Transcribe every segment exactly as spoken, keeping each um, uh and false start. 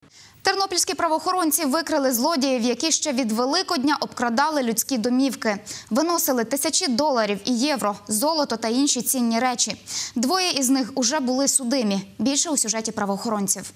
Тернопільські правоохоронці викрили злодіїв, які ще від Великодня обкрадали людські домівки. Виносили тисячі доларів і євро, золото та інші цінні речі. Двоє із них уже були судимі. Більше у сюжеті правоохоронців.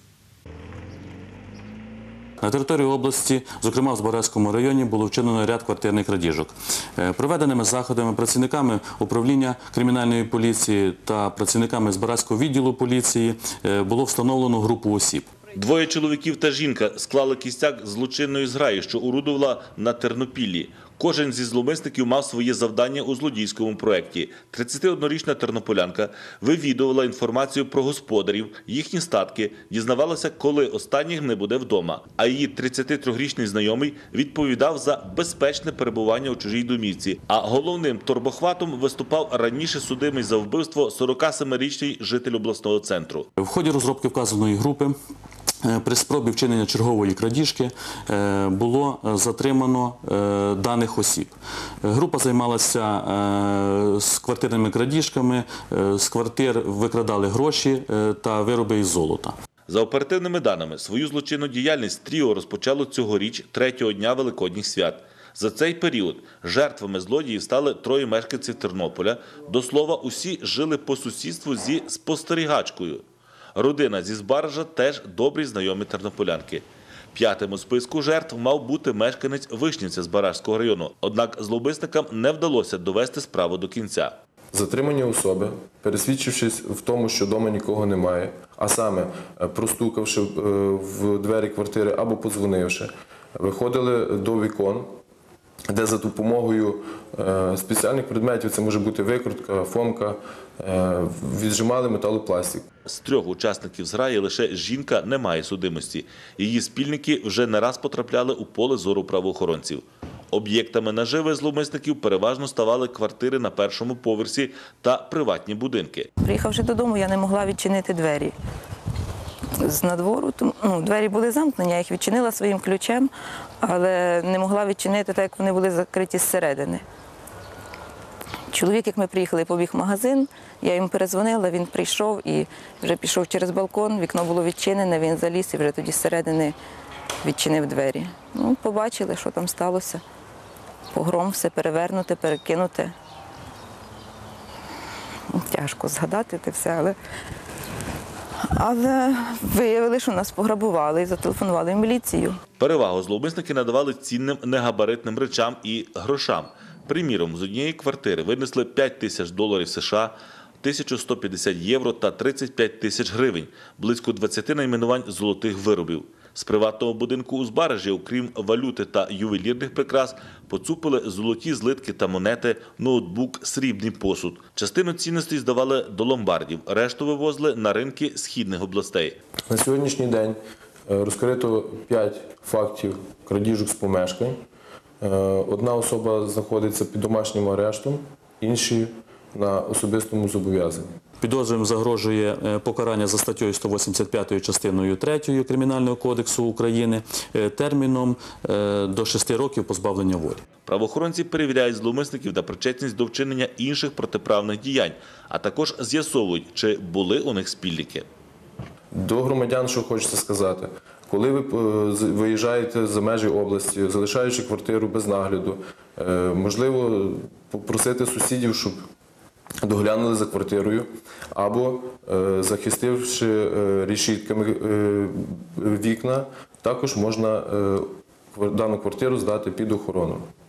На території області, зокрема в Збаразькому районі, було вчинено ряд квартирних крадіжок. Проведеними заходами працівниками управління кримінальної поліції та працівниками Збаразького відділу поліції було встановлено групу осіб. Двоє чоловіків та жінка склали кістяк злочинної зграї, що орудувала на Тернопіллі. Кожен зі зловмисників мав своє завдання у злодійському проєкті. тридцятиоднорічна тернополянка вивідувала інформацію про господарів, їхні статки, дізнавалася, коли останніх не буде вдома. А її тридцятитрирічний знайомий відповідав за безпечне перебування у чужій домівці. А головним торбохватом виступав раніше судимий за вбивство сорокасемирічний житель обласного центру. В ході розробки вказаної групи при спробі вчинення чергової крадіжки було затримано даних осіб. Група займалася з квартирними крадіжками, з квартир викрадали гроші та вироби із золота. За оперативними даними, свою злочинну діяльність тріо розпочало цьогоріч третього дня Великодніх свят. За цей період жертвами злодіїв стали троє мешканців Тернополя. До слова, усі жили по сусідству зі спостерігачкою. Родина зі Збаража теж добрі знайомі тернополянки. П'ятим у списку жертв мав бути мешканець Вишнівця Збаражського району. Однак зловмисникам не вдалося довести справу до кінця. Затримані особи, пересвідчившись в тому, що вдома нікого немає, а саме простукавши в двері квартири або подзвонивши, виходили до вікон, де за допомогою спеціальних предметів, це може бути викрутка, фомка, віджимали металопластик. З трьох учасників зграї лише жінка не має судимості. Її спільники вже не раз потрапляли у поле зору правоохоронців. Об'єктами наживи зловмисників переважно ставали квартири на першому поверсі та приватні будинки. Приїхавши додому, я не могла відчинити двері з надвору. Ну, двері були замкнені, я їх відчинила своїм ключем, але не могла відчинити, так як вони були закриті зсередини. Чоловік, як ми приїхали, побіг в магазин, я йому перезвонила, він прийшов і вже пішов через балкон, вікно було відчинене, він заліз і вже тоді зсередини відчинив двері. Ну, побачили, що там сталося. Погром, все перевернуте, перекинуте. Тяжко згадати це все, але... Але виявили, що нас пограбували і зателефонували в міліцію. Перевагу зловмисники надавали цінним негабаритним речам і грошам. Приміром, з однієї квартири винесли п'ять тисяч доларів США, тисячу сто п'ятдесят євро та тридцять п'ять тисяч гривень, близько двадцяти найменувань золотих виробів. З приватного будинку у Збаражі, окрім валюти та ювелірних прикрас, поцупили золоті злитки та монети, ноутбук, срібний посуд. Частину цінностей здавали до ломбардів, решту вивозили на ринки східних областей. На сьогоднішній день розкрито п'ять фактів крадіжок з помешкань. Одна особа знаходиться під домашнім арештом, інші на особистому зобов'язанні. Підозрюваним загрожує покарання за статтею сто вісімдесят п'ять частиною третьою Кримінального кодексу України терміном до шести років позбавлення волі. Правоохоронці перевіряють зловмисників на причетність до вчинення інших протиправних діянь, а також з'ясовують, чи були у них спільники. До громадян, що хочеться сказати, коли ви виїжджаєте за межі області, залишаючи квартиру без нагляду, можливо попросити сусідів, щоб доглянули за квартирою, або захистивши решітками вікна, також можна дану квартиру здати під охорону.